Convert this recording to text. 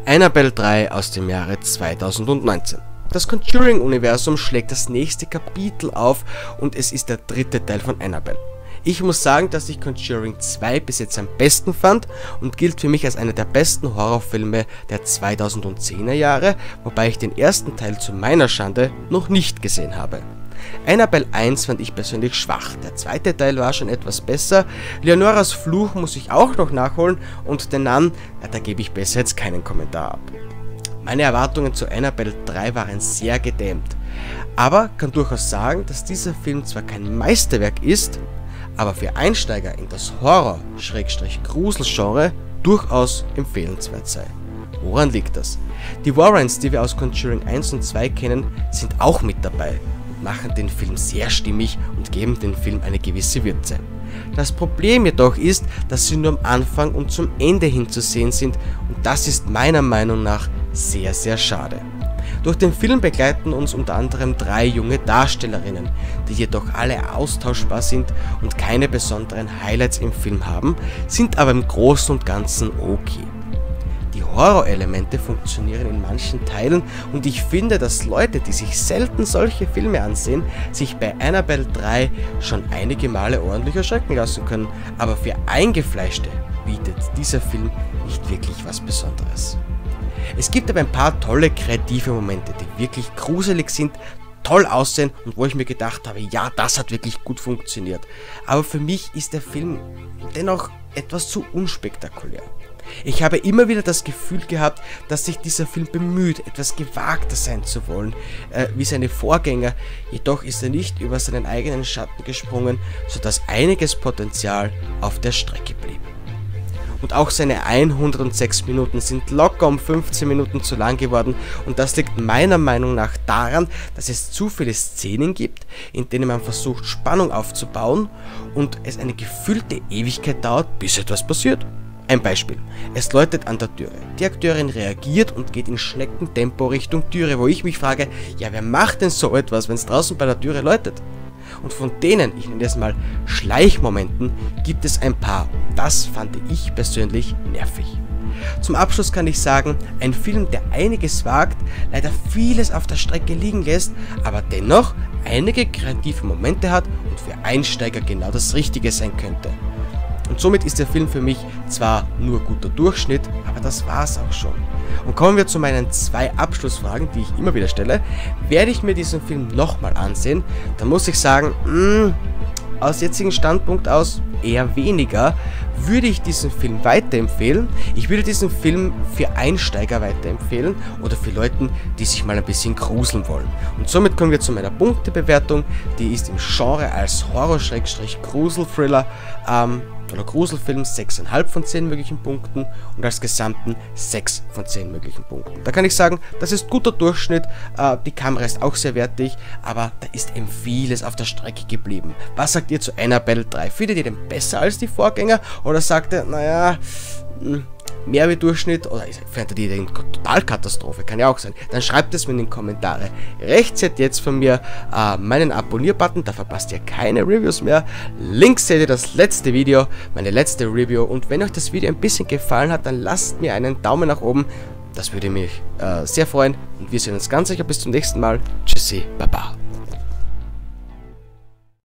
Annabelle 3 aus dem Jahre 2019. Das Conjuring-Universum schlägt das nächste Kapitel auf und es ist der dritte Teil von Annabelle. Ich muss sagen, dass ich Conjuring 2 bis jetzt am besten fand und gilt für mich als einer der besten Horrorfilme der 2010er Jahre, wobei ich den ersten Teil zu meiner Schande noch nicht gesehen habe. Annabelle 1 fand ich persönlich schwach, der zweite Teil war schon etwas besser, Leonoras Fluch muss ich auch noch nachholen und den Nun, da gebe ich besser jetzt keinen Kommentar ab. Meine Erwartungen zu Annabelle 3 waren sehr gedämmt, aber kann durchaus sagen, dass dieser Film zwar kein Meisterwerk ist, aber für Einsteiger in das Horror-Grusel-Genre durchaus empfehlenswert sei. Woran liegt das? Die Warrens, die wir aus Conjuring 1 und 2 kennen, sind auch mit dabei und machen den Film sehr stimmig und geben dem Film eine gewisse Würze. Das Problem jedoch ist, dass sie nur am Anfang und zum Ende hin zu sehen sind und das ist meiner Meinung nach sehr, sehr schade. Durch den Film begleiten uns unter anderem 3 junge Darstellerinnen, die jedoch alle austauschbar sind und keine besonderen Highlights im Film haben, sind aber im Großen und Ganzen okay. Die Horrorelemente funktionieren in manchen Teilen und ich finde, dass Leute, die sich selten solche Filme ansehen, sich bei Annabelle 3 schon einige Male ordentlich erschrecken lassen können, aber für Eingefleischte bietet dieser Film nicht wirklich was Besonderes. Es gibt aber ein paar tolle kreative Momente, die wirklich gruselig sind, toll aussehen und wo ich mir gedacht habe, ja, das hat wirklich gut funktioniert. Aber für mich ist der Film dennoch etwas zu unspektakulär. Ich habe immer wieder das Gefühl gehabt, dass sich dieser Film bemüht, etwas gewagter sein zu wollen, wie seine Vorgänger, jedoch ist er nicht über seinen eigenen Schatten gesprungen, sodass einiges Potenzial auf der Strecke blieb. Und auch seine 106 Minuten sind locker um 15 Minuten zu lang geworden und das liegt meiner Meinung nach daran, dass es zu viele Szenen gibt, in denen man versucht Spannung aufzubauen und es eine gefühlte Ewigkeit dauert, bis etwas passiert. Ein Beispiel, es läutet an der Türe, die Akteurin reagiert und geht in Schneckentempo Richtung Türe, wo ich mich frage, ja wer macht denn so etwas, wenn es draußen bei der Türe läutet? Und von denen, ich nenne es mal Schleichmomenten, gibt es ein paar. Das fand ich persönlich nervig. Zum Abschluss kann ich sagen, ein Film, der einiges wagt, leider vieles auf der Strecke liegen lässt, aber dennoch einige kreative Momente hat und für Einsteiger genau das Richtige sein könnte. Und somit ist der Film für mich zwar nur guter Durchschnitt, aber das war's auch schon. Und kommen wir zu meinen 2 Abschlussfragen, die ich immer wieder stelle. Werde ich mir diesen Film nochmal ansehen, dann muss ich sagen, aus jetzigem Standpunkt aus eher weniger. Würde ich diesen Film weiterempfehlen? Ich würde diesen Film für Einsteiger weiterempfehlen oder für Leute, die sich mal ein bisschen gruseln wollen. Und somit kommen wir zu meiner Punktebewertung. Die ist im Genre als Horror-Grusel-Thriller oder Gruselfilm 6,5 von 10 möglichen Punkten und als Gesamten 6 von 10 möglichen Punkten. Da kann ich sagen, das ist guter Durchschnitt, die Kamera ist auch sehr wertig, aber da ist eben vieles auf der Strecke geblieben. Was sagt ihr zu Annabelle 3? Findet ihr den besser als die Vorgänger oder sagt ihr, naja, mehr wie Durchschnitt oder findet ihr den Totalkatastrophe? Kann ja auch sein. Dann schreibt es mir in die Kommentare. Rechts seht ihr jetzt von mir meinen Abonnier-Button, da verpasst ihr keine Reviews mehr. Links seht ihr das letzte Video, meine letzte Review und wenn euch das Video ein bisschen gefallen hat, dann lasst mir einen Daumen nach oben. Das würde mich sehr freuen und wir sehen uns ganz sicher bis zum nächsten Mal. Tschüssi, Baba.